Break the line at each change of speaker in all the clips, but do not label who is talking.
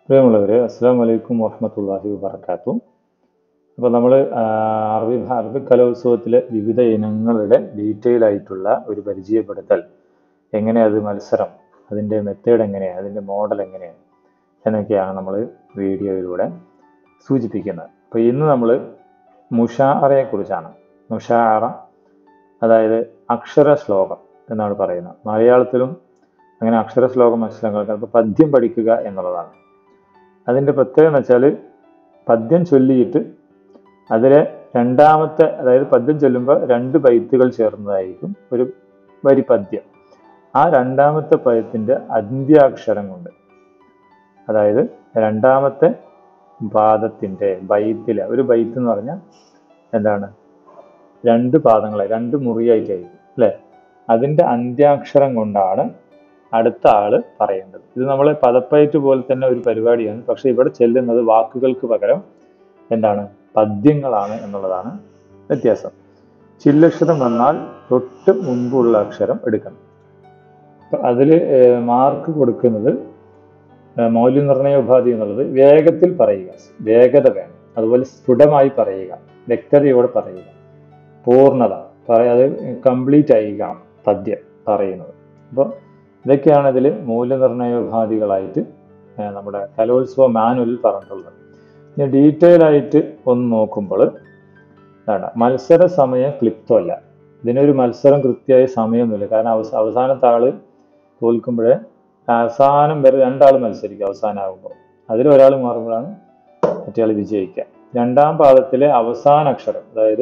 പ്രിയമുള്ളവരെ, അസ്സലാമു അലൈക്കും വറഹ്മത്തുള്ളാഹി വബറകാതുഹു. അപ്പോൾ നമ്മൾ അറബിക് കലോത്സവത്തിലെ വിവിധ ഇനങ്ങളുടെ ഡീറ്റെയിൽ ആയിട്ടുള്ള ഒരു പരിചയപ്പെടുത്തൽ, എങ്ങനെയത് മത്സരം, അതിൻ്റെ മെത്തേഡ് എങ്ങനെയാണ്, അതിൻ്റെ മോഡൽ എങ്ങനെയാണ് എന്നൊക്കെയാണ് നമ്മൾ വീഡിയോയിലൂടെ സൂചിപ്പിക്കുന്നത്. അപ്പോൾ ഇന്ന് നമ്മൾ മുഷാഅറയെക്കുറിച്ചാണ്. മുഷാഅറ അതായത് അക്ഷര ശ്ലോകം എന്നാണ് പറയുന്നത്. മലയാളത്തിലും അങ്ങനെ അക്ഷര ശ്ലോകം മത്സരങ്ങൾക്ക് അപ്പോൾ പദ്യം പഠിക്കുക എന്നുള്ളതാണ്. അതിൻ്റെ പ്രത്യേകത എന്ന് വെച്ചാൽ പദ്യം ചൊല്ലിയിട്ട് അതിലെ രണ്ടാമത്തെ, അതായത് പദ്യം ചൊല്ലുമ്പോൾ 2 ബൈത്തുകൾ ചേർന്നതായിരിക്കും ഒരു വരി പദ്യം. ആ രണ്ടാമത്തെ പദ്യത്തിൻ്റെ അന്ത്യാക്ഷരം കൊണ്ട്, അതായത് രണ്ടാമത്തെ പാദത്തിൻ്റെ ബൈത്തിലെ, ഒരു ബൈത്ത് എന്ന് പറഞ്ഞാൽ എന്താണ്, 2 പാദങ്ങളെ 2 മുറിയായിട്ടായിരിക്കും അല്ലേ, അതിൻ്റെ അന്ത്യാക്ഷരം കൊണ്ടാണ് അടുത്ത ആള് പറയേണ്ടത്. ഇത് നമ്മളെ പദപ്പയറ്റ് പോലെ തന്നെ ഒരു പരിപാടിയാണ്. പക്ഷെ ഇവിടെ ചെല്ലുന്നത് വാക്കുകൾക്ക് പകരം എന്താണ്, പദ്യങ്ങളാണ് എന്നുള്ളതാണ് വ്യത്യാസം. ചില്ലക്ഷരം വന്നാൽ തൊട്ട് മുമ്പുള്ള അക്ഷരം എടുക്കണം. അതിൽ മാർക്ക് കൊടുക്കുന്നത് മൗല്യനിർണയ ഉപാധി എന്നുള്ളത് വേഗത്തിൽ പറയുക, വേഗത വേണം. അതുപോലെ സ്ഫുടമായി പറയുക, വ്യക്തതയോടെ പറയുക, പൂർണ്ണത അത് കംപ്ലീറ്റ് ആയിരിക്കണം പദ്യം പറയുന്നത്. അപ്പോൾ ഇതൊക്കെയാണ് ഇതിൽ മൂല്യനിർണയോപാധികളായിട്ട് നമ്മുടെ കലോത്സവ മാനുവലിൽ പറഞ്ഞിട്ടുള്ളത്. ഇനി ഡീറ്റെയിൽ ആയിട്ട് ഒന്ന് നോക്കുമ്പോൾ മത്സര സമയം ക്ലിപ്തമല്ല. ഇതിനൊരു മത്സരം കൃത്യമായ സമയമൊന്നുമില്ല. കാരണം അവസാനത്തെ ആള് തോൽക്കുമ്പോഴേ അവസാനം വരെ 2 ആൾ മത്സരിക്കും. അവസാനമാകുമ്പോൾ അതിലൊരാൾ മാറുമ്പോഴാണ് മറ്റേ ആൾ വിജയിക്കുക. രണ്ടാം പാദത്തിലെ അവസാന അക്ഷരം, അതായത്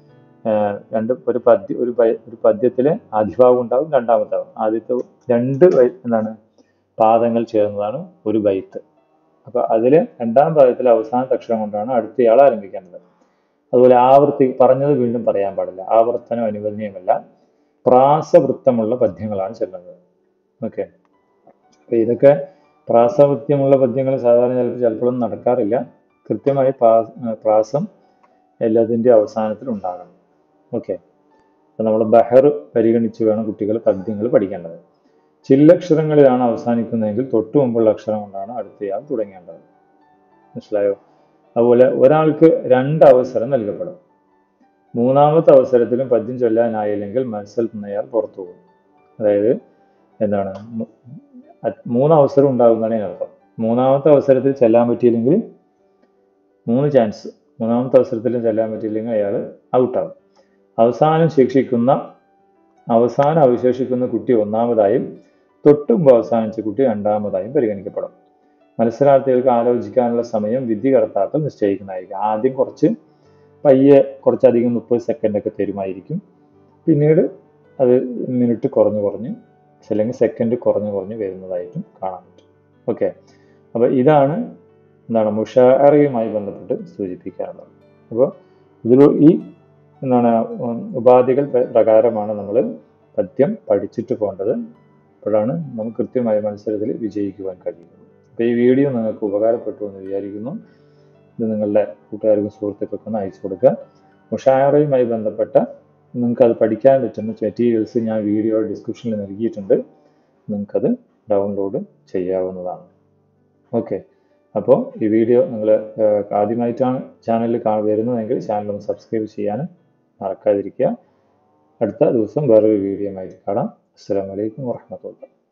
ഒരു പദ്യത്തിലെ ആദ്യഭാഗം ഉണ്ടാവും, രണ്ടാമത്തെ ഭാഗം. ആദ്യത്തെ 2 പാദങ്ങൾ ചേർന്നതാണ് ഒരു ബൈത്ത്. അപ്പൊ അതില് രണ്ടാം പാദത്തിലെ അവസാനത്തെ അക്ഷരം കൊണ്ടാണ് അടുത്തയാൾ ആരംഭിക്കേണ്ടത്. അതുപോലെ പറഞ്ഞത് വീണ്ടും പറയാൻ പാടില്ല, ആവർത്തനം അനുവദനീയമല്ല. പ്രാസവൃത്തമുള്ള പദ്യങ്ങളാണ് ചെല്ലുന്നത്. ഓക്കെ, അപ്പൊ ഇതൊക്കെ പ്രാസവൃത്തമുള്ള പദ്യങ്ങൾ സാധാരണ ചിലപ്പോഴൊന്നും നടക്കാറില്ല. കൃത്യമായി പ്രാസം എല്ലാത്തിൻ്റെ അവസാനത്തിൽ ഉണ്ടാകണം. ഓക്കെ, അപ്പം നമ്മൾ ബഹർ പരിഗണിച്ച് വേണം കുട്ടികൾ പദ്യങ്ങൾ പഠിക്കേണ്ടത്. ചില്ലക്ഷരങ്ങളിലാണ് അവസാനിക്കുന്നതെങ്കിൽ തൊട്ടു മുമ്പുള്ള അക്ഷരം കൊണ്ടാണ് അടുത്തയാൾ തുടങ്ങേണ്ടത്. മനസ്സിലായോ? അതുപോലെ ഒരാൾക്ക് 2 അവസരം നൽകപ്പെടും. 3ാമത്തെ അവസരത്തിലും പദ്യം ചൊല്ലാനായില്ലെങ്കിൽ മത്സരത്തിൽ നിന്ന് അയാൾ പുറത്തു പോകും. അതായത് 3 അവസരം ഉണ്ടാകുന്നതാണ് ഇതിനർത്ഥം. 3ാമത്തെ അവസരത്തിൽ ചെല്ലാൻ പറ്റിയില്ലെങ്കിൽ 3 ചാൻസ്, 3ാമത്തെ അവസരത്തിലും ചെല്ലാൻ പറ്റിയില്ലെങ്കിൽ അയാൾ ഔട്ടാകും. അവസാനം അവശേഷിക്കുന്ന കുട്ടി 1ാമതായും തൊട്ടുമുമ്പ് അവസാനിച്ച കുട്ടി 2ാമതായും പരിഗണിക്കപ്പെടും. മത്സരാർത്ഥികൾക്ക് ആലോചിക്കാനുള്ള സമയം വിധികർത്താക്കൾ നിശ്ചയിക്കുന്നതായിരിക്കും. ആദ്യം കുറച്ചധികം 30 സെക്കൻഡൊക്കെ തരുമായിരിക്കും. പിന്നീട് അത് മിനിറ്റ് കുറഞ്ഞ് അല്ലെങ്കിൽ സെക്കൻഡ് കുറഞ്ഞ് വരുന്നതായിട്ടും കാണാൻ പറ്റും. ഓക്കെ, അപ്പോൾ ഇതാണ് മുഷാഅറയുമായി ബന്ധപ്പെട്ട് സൂചിപ്പിക്കാറുള്ളത്. അപ്പോൾ ഈ ഉപാധികൾ പ്രകാരമാണ് നമ്മൾ പദ്യം പഠിച്ചിട്ട് പോകേണ്ടത്. അപ്പോഴാണ് നമുക്ക് കൃത്യമായ മത്സരത്തിൽ വിജയിക്കുവാൻ കഴിയുന്നത്. അപ്പോൾ ഈ വീഡിയോ നിങ്ങൾക്ക് ഉപകാരപ്പെട്ടു എന്ന് വിചാരിക്കുന്നു. ഇത് നിങ്ങളുടെ കൂട്ടുകാർക്കും സുഹൃത്തുക്കൾക്കും അയച്ചു കൊടുക്കുക. മുഷാഅറയുമായി ബന്ധപ്പെട്ട നിങ്ങൾക്കത് പഠിക്കാൻ പറ്റുന്ന മെറ്റീരിയൽസ് ഞാൻ വീഡിയോ ഡിസ്ക്രിപ്ഷനിൽ നൽകിയിട്ടുണ്ട്. നിങ്ങൾക്കത് ഡൗൺലോഡ് ചെയ്യാവുന്നതാണ്. ഓക്കെ, അപ്പോൾ ഈ വീഡിയോ നിങ്ങൾ ആദ്യമായിട്ടാണ് ചാനലിൽ വരുന്നതെങ്കിൽ ചാനൽ ഒന്ന് സബ്സ്ക്രൈബ് ചെയ്യാനും മറക്കാതിരിക്കുക. അടുത്ത ദിവസം വേറൊരു വീഡിയോ ആയിട്ട് കാണാം. അസ്സലാമു അലൈക്കും വറഹ്മത്തുള്ളാഹി.